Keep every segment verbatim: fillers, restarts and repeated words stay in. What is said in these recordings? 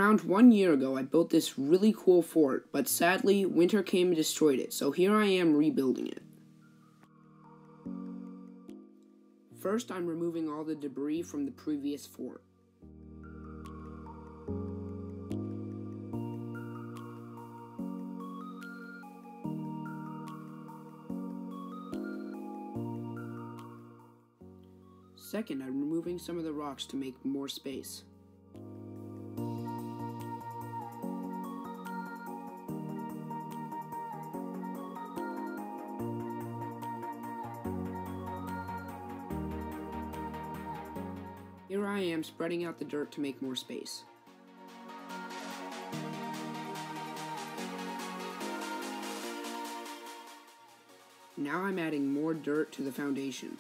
Around one year ago, I built this really cool fort, but sadly, winter came and destroyed it, so here I am rebuilding it. First, I'm removing all the debris from the previous fort. Second, I'm removing some of the rocks to make more space. Here I am spreading out the dirt to make more space. Now I'm adding more dirt to the foundation.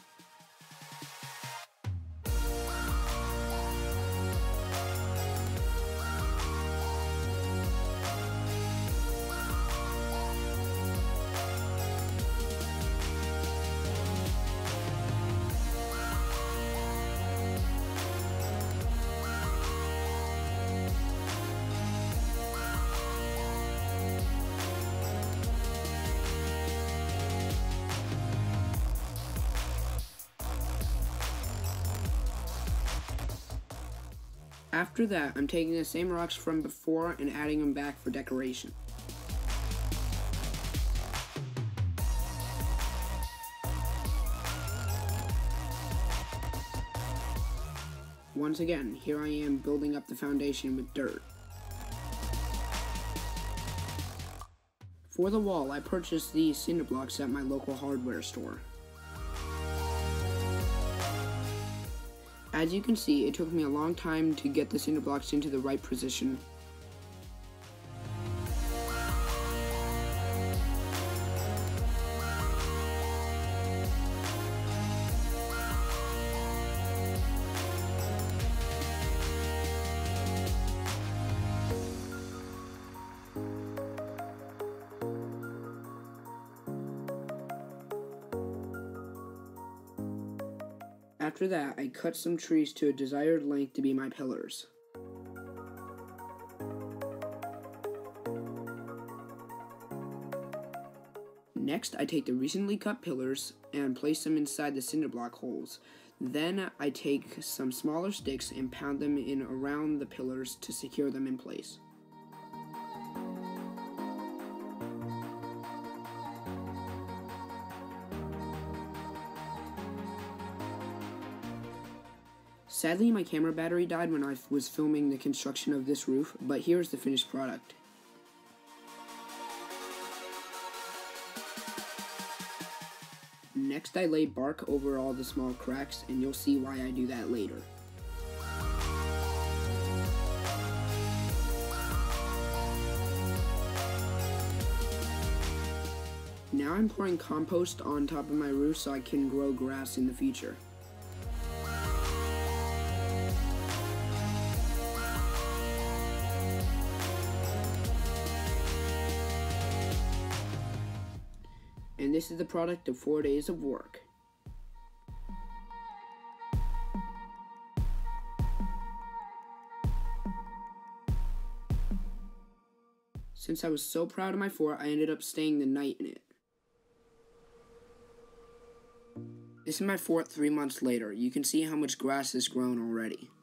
After that, I'm taking the same rocks from before and adding them back for decoration. Once again, here I am building up the foundation with dirt. For the wall, I purchased these cinder blocks at my local hardware store. As you can see, it took me a long time to get the cinder blocks into the right position. After that, I cut some trees to a desired length to be my pillars. Next, I take the recently cut pillars and place them inside the cinder block holes. Then, I take some smaller sticks and pound them in around the pillars to secure them in place. Sadly, my camera battery died when I was filming the construction of this roof, but here's the finished product. Next, I lay bark over all the small cracks, and you'll see why I do that later. Now I'm pouring compost on top of my roof so I can grow grass in the future. And this is the product of four days of work. Since I was so proud of my fort, I ended up staying the night in it. This is my fort three months later. You can see how much grass has grown already.